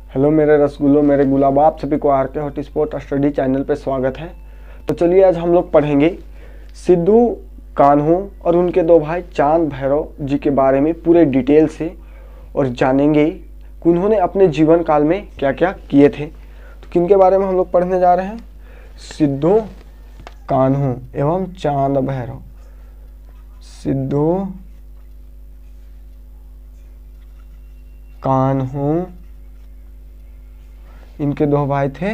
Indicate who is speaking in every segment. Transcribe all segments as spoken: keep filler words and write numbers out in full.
Speaker 1: Hello मेरे रसगुल्लो, मेरे गुलाब, आप सभी को आर के हॉट स्पॉट स्टडी चैनल पे स्वागत है। तो चलिए आज हम लोग पढ़ेंगे सिद्धू कान्हू और उनके दो भाई चांद भैरव जी के बारे में पूरे डिटेल से, और जानेंगे कि उन्होंने अपने जीवन काल में क्या क्या किए थे। तो किन के बारे में हम लोग पढ़ने जा रहे हैं? सिद्धू कान्हू एवं चांद भैरव। सिद्धू कान्हू, इनके दो भाई थे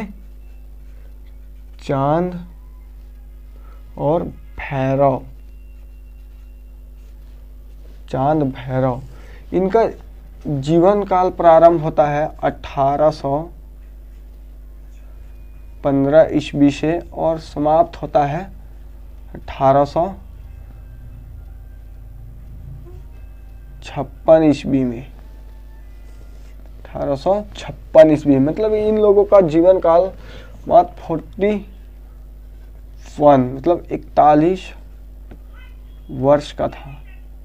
Speaker 1: चांद और भैरव। चांद भैरव, इनका जीवन काल प्रारंभ होता है अठारह सौ पंद्रह ईस्वी से और समाप्त होता है अठारह सौ छप्पन ईस्वी में। अठारह सौ छप्पन ईस्वी, मतलब इन लोगों का जीवन काल मात्र फोर्टी वन मतलब इकतालीस वर्ष का था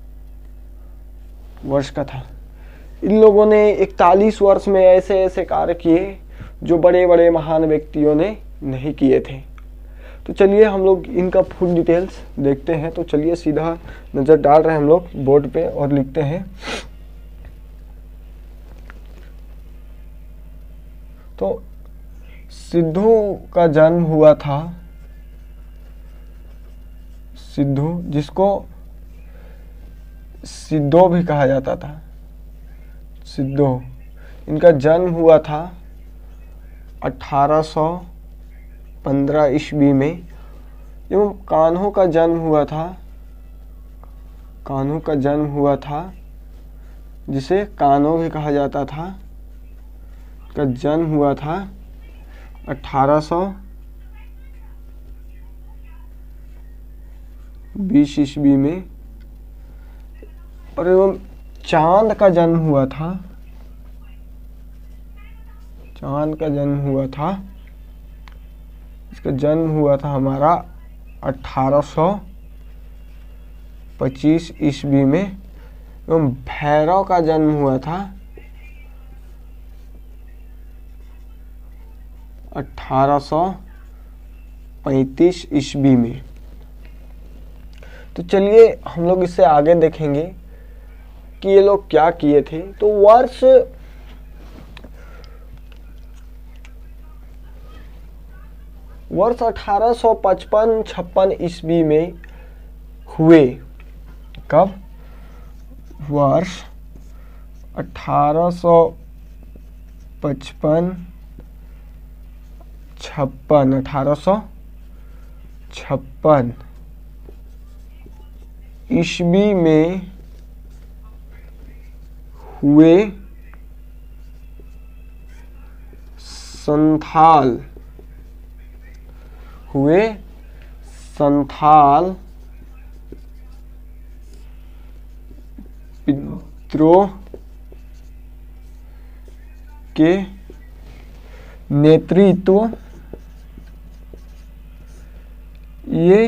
Speaker 1: वर्ष का था इन लोगों ने इकतालीस वर्ष में ऐसे ऐसे कार्य किए जो बड़े बड़े महान व्यक्तियों ने नहीं किए थे। तो चलिए हम लोग इनका फुल डिटेल्स देखते हैं। तो चलिए सीधा नजर डाल रहे हैं हम लोग बोर्ड पे और लिखते हैं। तो सिद्धू का जन्म हुआ था, सिद्धू जिसको सिद्धो भी कहा जाता था, सिद्धो, इनका जन्म हुआ था अठारह सौ पंद्रह ईस्वी में। एवं कान्हू का जन्म हुआ था कान्हू का जन्म हुआ था जिसे कान्हो भी कहा जाता था, का जन्म हुआ था अठारह सौ बीस ईस्वी में। और एवं चांद का जन्म हुआ था चांद का जन्म हुआ था इसका जन्म हुआ था हमारा अठारह सौ पच्चीस ईस्वी में। एवं भैरव का जन्म हुआ था अठारह सौ पैंतीस ईस्वी में। तो चलिए हम लोग इससे आगे देखेंगे कि ये लोग क्या किए थे। तो वर्ष वर्ष अठारह सौ पचपन छप्पन ईस्वी में हुए। कब? वर्ष अठारह सौ पचपन छप्पन अठारह सौ छप्पन ईस्वी में हुए संथाल हुए संथाल विद्रोह के नेतृत्व ये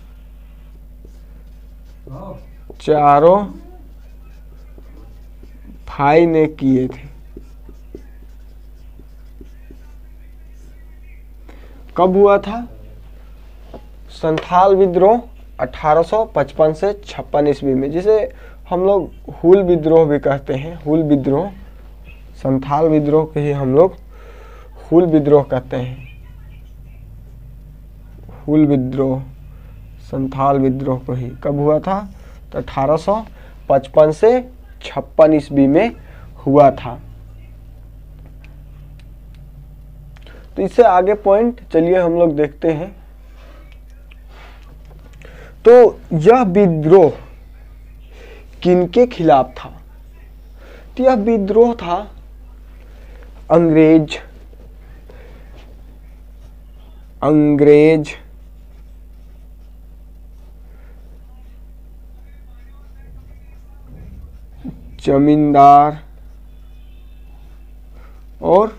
Speaker 1: चारों भाई ने किए थे। कब हुआ था? संथाल विद्रोह अठारह सौ पचपन से छप्पन ईस्वी में, जिसे हम लोग हुल विद्रोह भी कहते हैं। हुल विद्रोह, संथाल विद्रोह के ही हम लोग हुल विद्रोह कहते हैं। हुल विद्रोह, संथाल विद्रोह को ही कब हुआ था? तो अठारह सौ पचपन से छप्पन ईस्वी में हुआ था। तो इससे आगे पॉइंट चलिए हम लोग देखते हैं। तो यह विद्रोह किनके खिलाफ था? तो यह विद्रोह था अंग्रेज अंग्रेज जमींदार और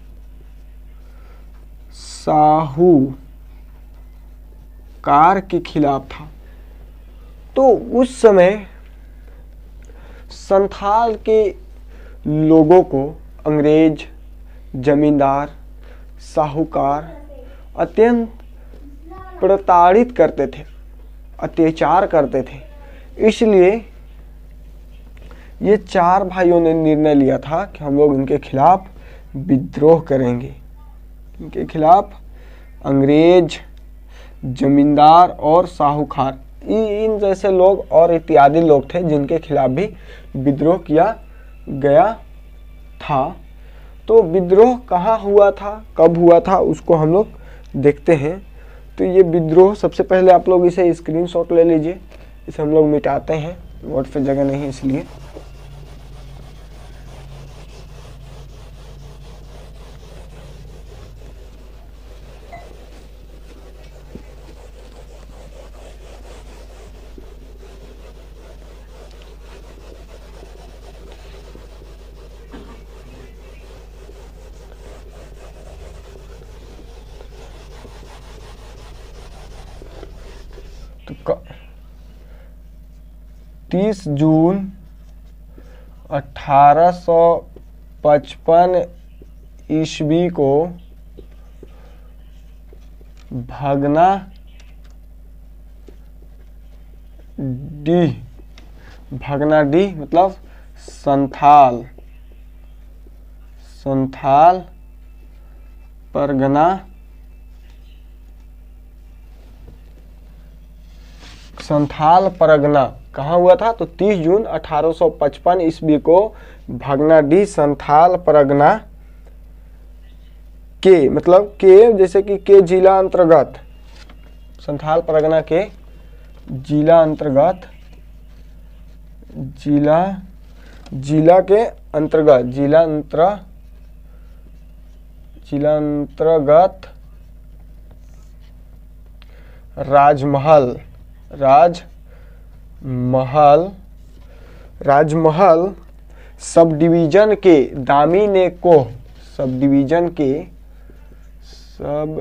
Speaker 1: साहूकार के खिलाफ था। तो उस समय संथाल के लोगों को अंग्रेज जमींदार, साहूकार अत्यंत प्रताड़ित करते थे, अत्याचार करते थे। इसलिए ये चार भाइयों ने निर्णय लिया था कि हम लोग इनके खिलाफ विद्रोह करेंगे। इनके खिलाफ अंग्रेज, जमींदार और साहूकार, इन जैसे लोग और इत्यादि लोग थे जिनके खिलाफ भी विद्रोह किया गया था। तो विद्रोह कहाँ हुआ था, कब हुआ था, उसको हम लोग देखते हैं। तो ये विद्रोह, सबसे पहले आप लोग इसे स्क्रीनशॉट ले लीजिए, इसे हम लोग मिटाते हैं, बोर्ड पे जगह नहीं इसलिए। तो तीस जून अठारह सौ पचपन ईस्वी को भगना डी भगना डी मतलब संथाल संथाल परगना संथाल परगना कहाँ हुआ था? तो तीस जून अठारह सौ पचपन ईस्वी को भगनाडीह संथाल परगना के, मतलब के जैसे कि के जिला अंतर्गत, संथाल परगना के जिला अंतर्गत, जिला जिला के अंतर्गत जिला अंतर जिला अंतर्गत राजमहल राजमहल राजमहल सब डिवीजन के दामिने को सब डिवीजन के सब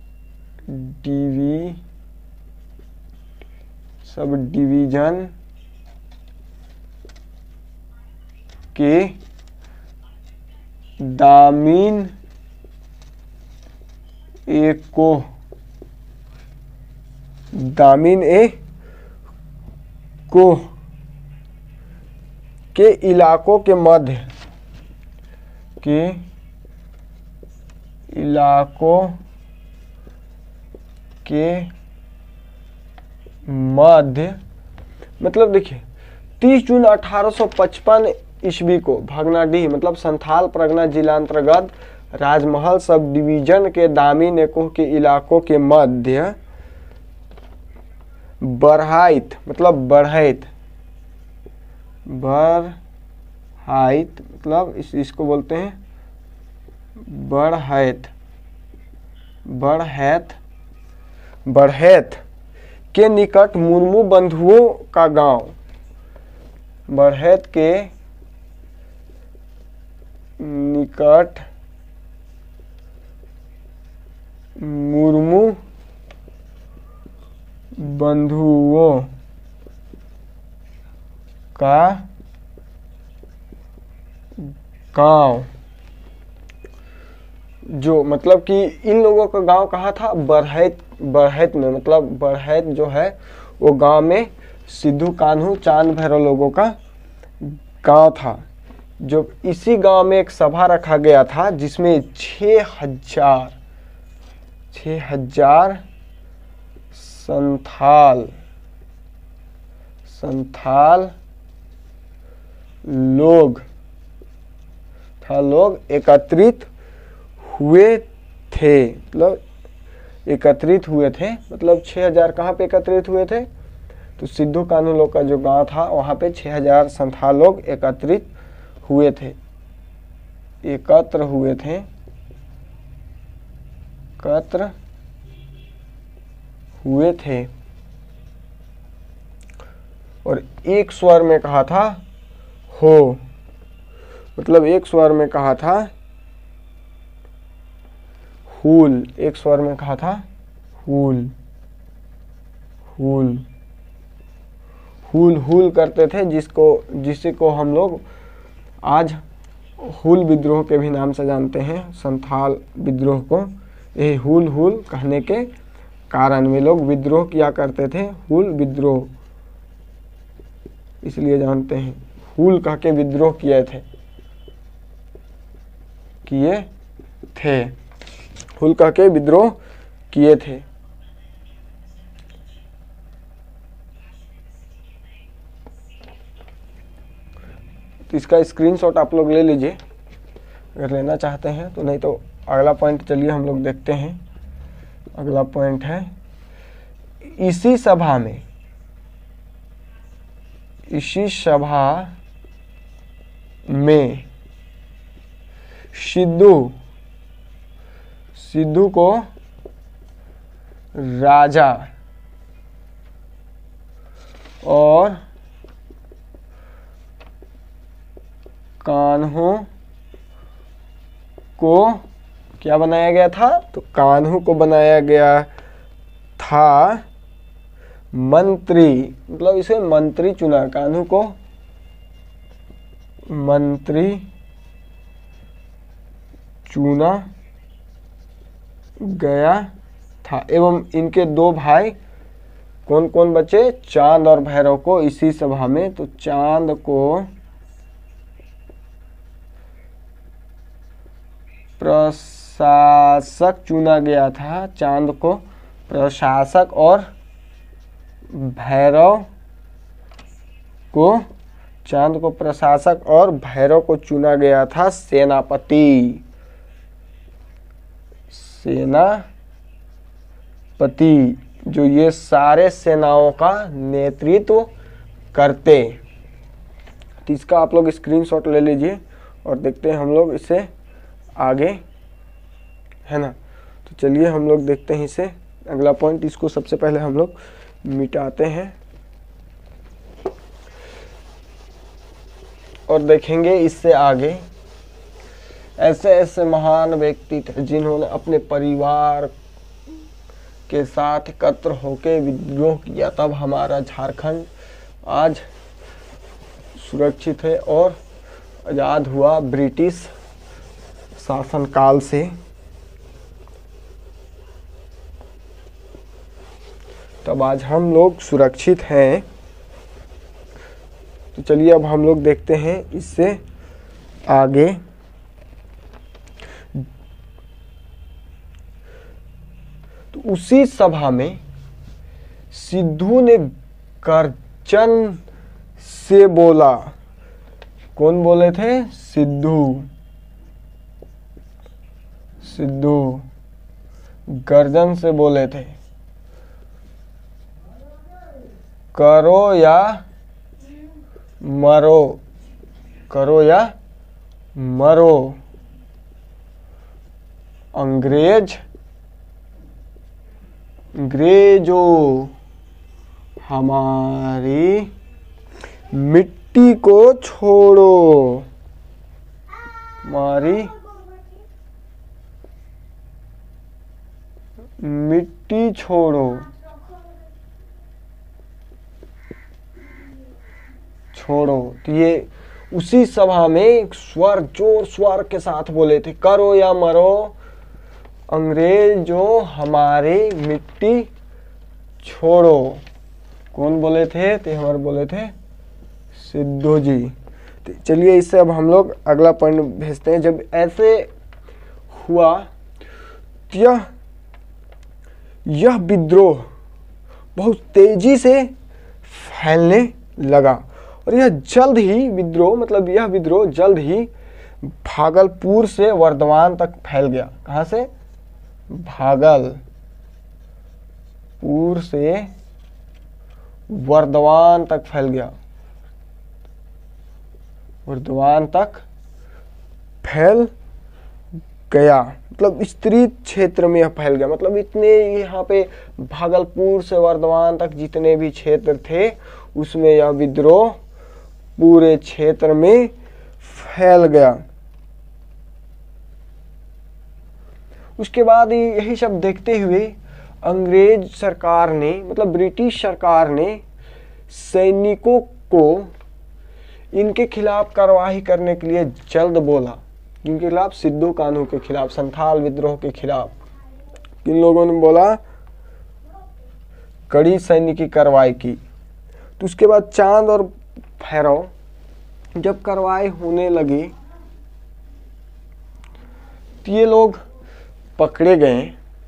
Speaker 1: डिवी सब डिवीजन के दामिन एक को दामिन ए को के इलाकों के मध्य के इलाकों के मध्य मतलब देखिए तीस जून अठारह सौ पचपन ईस्वी को भगनाडीह मतलब संथाल परगना जिला अंतर्गत राजमहल सब डिवीजन के दामिन एकों के इलाकों के मध्य बरहाइट मतलब बढ़ैत बरहाइट मतलब इस इसको बोलते हैं बढ़ैत बढ़ैत बढ़ैत के निकट मुर्मू बंधुओं का गांव, बढ़ैत के निकट मुर्मू बंधुओं का गांव, जो मतलब कि इन लोगों का गांव कहाँ था? बढ़ैत बढ़ैत में, मतलब बढ़ैत जो है वो गांव में सिद्धू कान्हू चांद भैरव लोगों का गांव था। जो इसी गांव में एक सभा रखा गया था जिसमें छः हजार छः हजार संथाल संथाल लोग था लोग एकत्रित हुए थे, मतलब एकत्रित हुए थे मतलब छः हजार कहाँ पे एकत्रित हुए थे? तो सिद्धू कान्हू लोग का जो गांव था वहाँ पे छः हजार संथाल लोग एकत्रित हुए थे एकत्र हुए थे एकत्र हुए थे और एक स्वर में कहा था हो, मतलब एक स्वर में कहा था हुल, एक स्वर में कहा था हुल हुल हुल हुल करते थे, जिसको जिसे को हम लोग आज हुल विद्रोह के भी नाम से जानते हैं, संथाल विद्रोह को। ये हुल हुल कहने के कारण वे लोग विद्रोह किया करते थे, हुल विद्रोह इसलिए जानते हैं। हुल कह के विद्रोह किए थे किए थे हुल कह के विद्रोह किए थे। तो इसका स्क्रीनशॉट आप लोग ले लीजिए अगर लेना चाहते हैं तो, नहीं तो अगला पॉइंट चलिए हम लोग देखते हैं। अगला पॉइंट है, इसी सभा में इसी सभा में सिद्धू सिद्धू को राजा और कान्हों को क्या बनाया गया था? तो कान्हों को बनाया गया था मंत्री, मतलब इसे मंत्री चुना, कान्हों को मंत्री चुना गया था। एवं इनके दो भाई कौन कौन बचे? चांद और भैरव को इसी सभा में, तो चांद को प्रशासक चुना गया था, चांद को प्रशासक और भैरव को चांद को प्रशासक और भैरव को चुना गया था सेनापति सेनापति जो ये सारे सेनाओं का नेतृत्व करते। तो इसका आप लोग स्क्रीनशॉट ले लीजिए और देखते हैं हम लोग इसे आगे, है ना। तो चलिए हम लोग देखते हैं इसे अगला पॉइंट। इसको सबसे पहले हम लोग मिटाते हैं और देखेंगे इससे आगे। ऐसे ऐसे महान व्यक्ति थे जिन्होंने अपने परिवार के साथ एकत्र होकर विद्रोह किया, तब हमारा झारखंड आज सुरक्षित है और आज़ाद हुआ ब्रिटिश शासनकाल से। तब आज हम लोग सुरक्षित हैं। तो चलिए अब हम लोग देखते हैं इससे आगे। तो उसी सभा में सिद्धू ने गर्जन से बोला। कौन बोले थे? सिद्धू सिद्धू गर्जन से बोले थे, करो या मरो, करो या मरो, अंग्रेज अंग्रेजो हमारी मिट्टी को छोड़ो, हमारी मिट्टी छोड़ो छोड़ो। तो ये उसी सभा में स्वर जोर स्वर के साथ बोले थे, करो या मरो, अंग्रेज जो हमारी मिट्टी छोड़ो। कौन बोले थे? ते हमारे बोले थे सिद्धू जी। तो चलिए इससे अब हम लोग अगला पॉइंट भेजते हैं। जब ऐसे हुआ यह यह विद्रोह बहुत तेजी से फैलने लगा और यह जल्द ही विद्रोह मतलब यह विद्रोह जल्द ही भागलपुर से वर्धमान तक फैल गया। कहाँ से? भागलपुर से वर्धमान तक फैल गया, वर्धमान तक फैल गया मतलब विस्तृत क्षेत्र में यह फैल गया। मतलब इतने यहाँ पे भागलपुर से वर्धमान तक जितने भी क्षेत्र थे उसमें यह विद्रोह पूरे क्षेत्र में फैल गया। उसके बाद यही सब देखते हुए अंग्रेज सरकार ने मतलब ब्रिटिश सरकार ने सैनिकों को इनके खिलाफ कार्रवाई करने के लिए जल्द बोला। इनके खिलाफ, सिद्धू कान्हू के खिलाफ, संथाल विद्रोह के खिलाफ इन लोगों ने बोला, कड़ी सैनिकी कार्रवाई की। तो उसके बाद चांद और भैरव जब कार्रवाई होने लगी तो ये लोग पकड़े गए।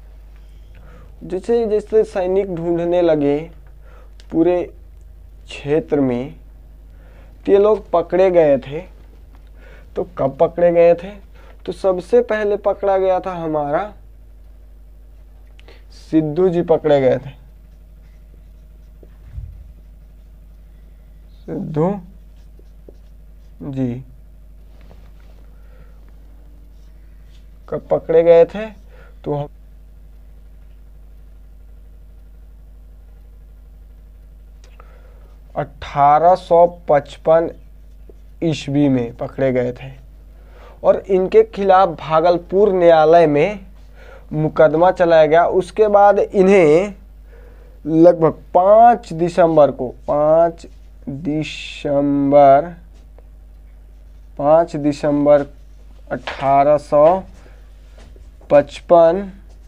Speaker 1: जैसे जैसे सैनिक ढूंढने लगे पूरे क्षेत्र में, तो ये लोग पकड़े गए थे। तो कब पकड़े गए थे? तो सबसे पहले पकड़ा गया था हमारा सिद्धू जी पकड़े गए थे। सिद्धू जी कब पकड़े गए थे? तो हम अठारह सौ पचपन ईस्वी में पकड़े गए थे और इनके खिलाफ भागलपुर न्यायालय में मुकदमा चलाया गया। उसके बाद इन्हें लगभग पाँच दिसंबर को पाँच दिसंबर पाँच दिसंबर अठारह सौ पचपन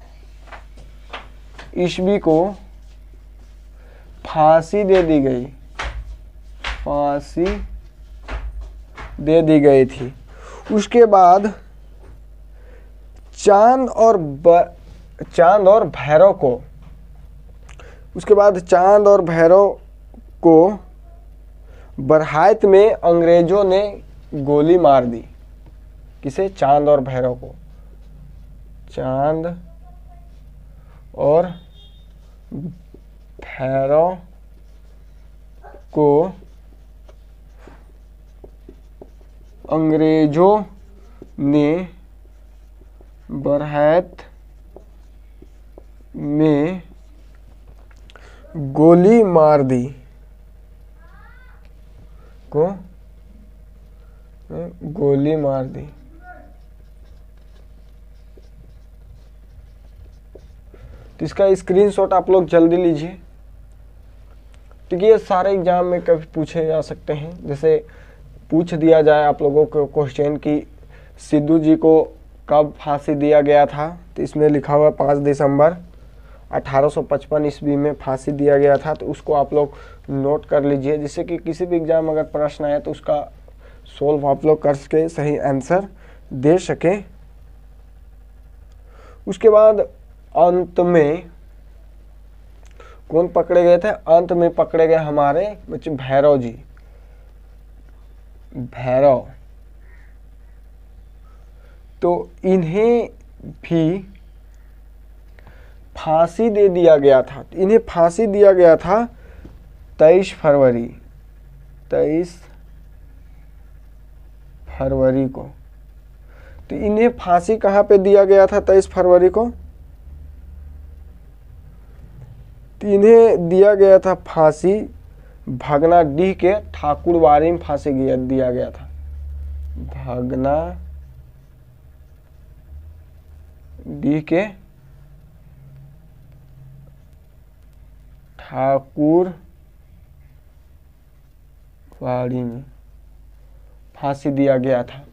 Speaker 1: ईस्वी को फांसी दे दी गई फांसी दे दी गई थी। उसके बाद चांद और ब, चांद और भैरव को उसके बाद चांद और भैरव को बरहायत में अंग्रेजों ने गोली मार दी। किसे? चांद और भैरव को। चांद और भैरव को अंग्रेजों ने बरहायत में गोली मार दी को गोली मार दी। तो इसका स्क्रीनशॉट आप लोग जल्दी लीजिए, क्योंकि ये सारे एग्जाम में कभी पूछे जा सकते हैं। जैसे पूछ दिया जाए आप लोगों को क्वेश्चन कि सिद्धू जी को कब फांसी दिया गया था, तो इसमें लिखा हुआ पाँच दिसंबर अठारह सौ पचपन ईस्वी में फांसी दिया गया था। तो उसको आप लोग नोट कर लीजिए, जिससे कि किसी भी एग्जाम अगर प्रश्न आए तो उसका सोल्व आप लोग करके सही आंसर दे सकें। उसके बाद अंत में कौन पकड़े गए थे? अंत में पकड़े गए हमारे बच्चे भैरव जी। भैरव तो इन्हें भी फांसी दे दिया गया था। इन्हें फांसी दिया गया था तेईस फरवरी तेईस फरवरी को। तो इन्हें फांसी कहाँ पे दिया गया था तेईस फरवरी को? तो इन्हें दिया गया था फांसी भगनाडीह के ठाकुरबाड़ी में फांसी दिया गया था। भगनाडीह के ठाकुरबाड़ी में फांसी दिया गया था।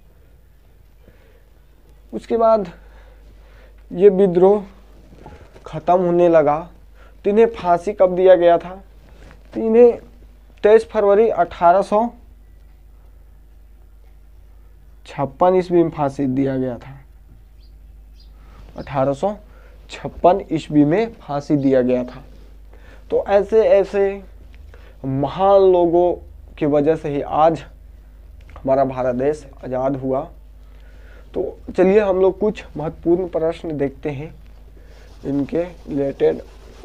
Speaker 1: उसके बाद ये विद्रोह खत्म होने लगा। तो इन्हें फांसी कब दिया गया था? तो इन्हें तेईस फरवरी अठारह सौ छप्पन ईस्वी में फांसी दिया गया था। अठारह सौ छप्पन ईस्वी में फांसी दिया गया था। तो ऐसे ऐसे महान लोगों की वजह से ही आज हमारा भारत देश आज़ाद हुआ। तो चलिए हम लोग कुछ महत्वपूर्ण प्रश्न देखते हैं इनके रिलेटेड।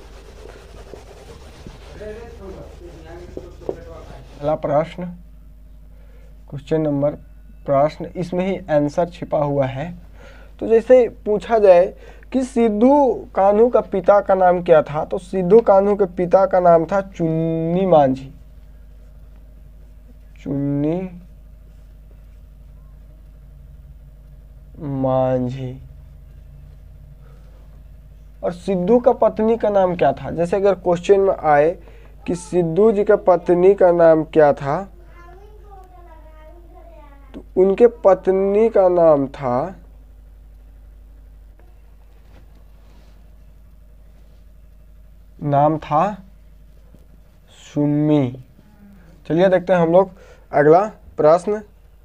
Speaker 1: पहला प्रश्न, क्वेश्चन नंबर प्रश्न, इसमें ही आंसर छिपा हुआ है। तो जैसे पूछा जाए कि सिद्धू कान्हू का पिता का नाम क्या था, तो सिद्धू कान्हू के पिता का नाम था चुन्नी मांझी। चुन्नी मांझी। और सिद्धू का पत्नी का नाम क्या था? जैसे अगर क्वेश्चन में आए कि सिद्धू जी का पत्नी का नाम क्या था, तो उनके पत्नी का नाम था नाम था सुम्मी। चलिए देखते हैं हम लोग अगला प्रश्न।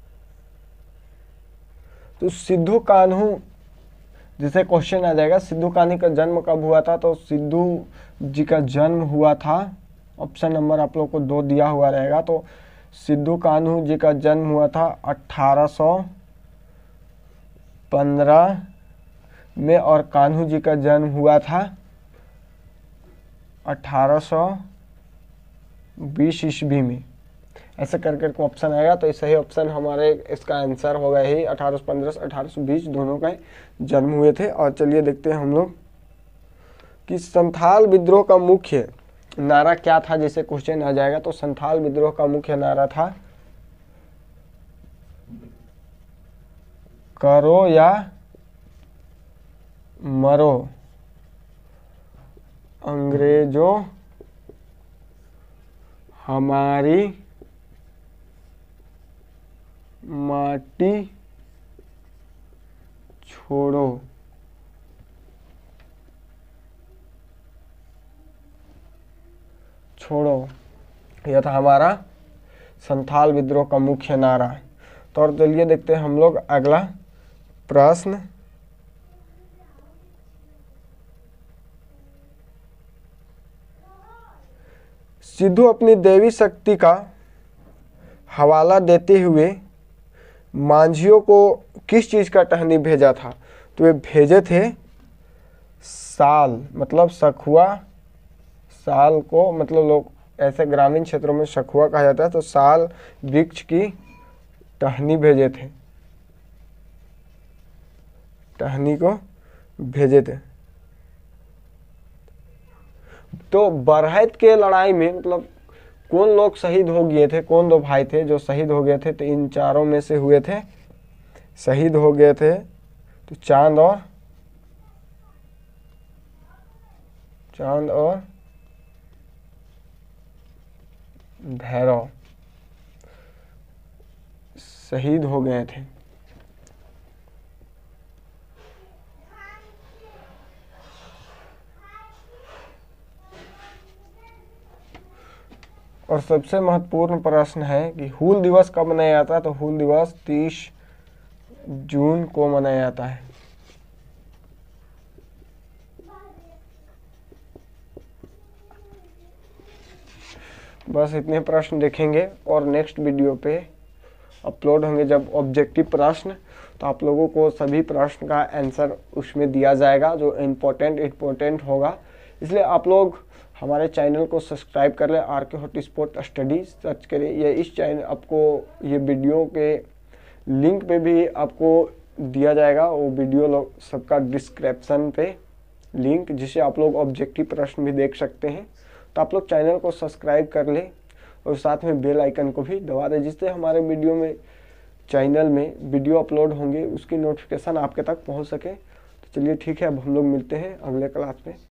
Speaker 1: तो सिद्धू कान्हू जैसे क्वेश्चन आ जाएगा, सिद्धू कान्हू का जन्म कब हुआ था? तो सिद्धू जी का जन्म हुआ था, ऑप्शन नंबर आप लोग को दो दिया हुआ रहेगा। तो सिद्धू कान्हू जी का जन्म हुआ था अठारह सौ पंद्रह में और कान्हू जी का जन्म हुआ था अठारह सौ बीस ईस्वी में। ऐसे कर करके ऑप्शन आएगा, तो सही ऑप्शन हमारे इसका आंसर होगा ही अठारह सौ पंद्रह से अठारह सौ बीस दोनों का जन्म हुए थे। और चलिए देखते हैं हम लोग कि संथाल विद्रोह का मुख्य नारा क्या था, जैसे क्वेश्चन आ जाएगा। तो संथाल विद्रोह का मुख्य नारा था करो या मरो, अंग्रेजों हमारी माटी छोड़ो। छोड़ो यह था हमारा संथाल विद्रोह का मुख्य नारा। तो और चलिए देखते हैं हम लोग अगला प्रश्न। सिद्धू अपनी देवी शक्ति का हवाला देते हुए मांझियों को किस चीज का टहनी भेजा था? तो वे भेजे थे साल, मतलब सखुआ। साल को मतलब लोग ऐसे ग्रामीण क्षेत्रों में सखुआ कहा जाता है, तो साल वृक्ष की टहनी भेजे थे, टहनी को भेजे थे। तो बरहत के लड़ाई में मतलब कौन लोग शहीद हो गए थे, कौन दो भाई थे जो शहीद हो गए थे? तो इन चारों में से हुए थे, शहीद हो गए थे तो चांद और चांद और भैरव शहीद हो गए थे। और सबसे महत्वपूर्ण प्रश्न है कि हूल दिवस कब मनाया जाता है? तो हूल दिवस तीस जून को मनाया जाता है। बस इतने प्रश्न देखेंगे और नेक्स्ट वीडियो पे अपलोड होंगे जब ऑब्जेक्टिव प्रश्न, तो आप लोगों को सभी प्रश्न का आंसर उसमें दिया जाएगा जो इम्पोर्टेंट इम्पोर्टेंट होगा। इसलिए आप लोग हमारे चैनल को सब्सक्राइब कर लें, आर के हॉट स्पॉट स्टडी सर्च करें। ये इस चैनल आपको ये वीडियो के लिंक पे भी आपको दिया जाएगा, वो वीडियो लोग सबका डिस्क्रिप्शन पे लिंक, जिसे आप लोग ऑब्जेक्टिव प्रश्न भी देख सकते हैं। तो आप लोग चैनल को सब्सक्राइब कर लें और साथ में बेल आइकन को भी दबा दें, जिससे हमारे वीडियो में चैनल में वीडियो अपलोड होंगे उसकी नोटिफिकेशन आपके तक पहुंच सके। तो चलिए ठीक है, अब हम लोग मिलते हैं अगले क्लास में।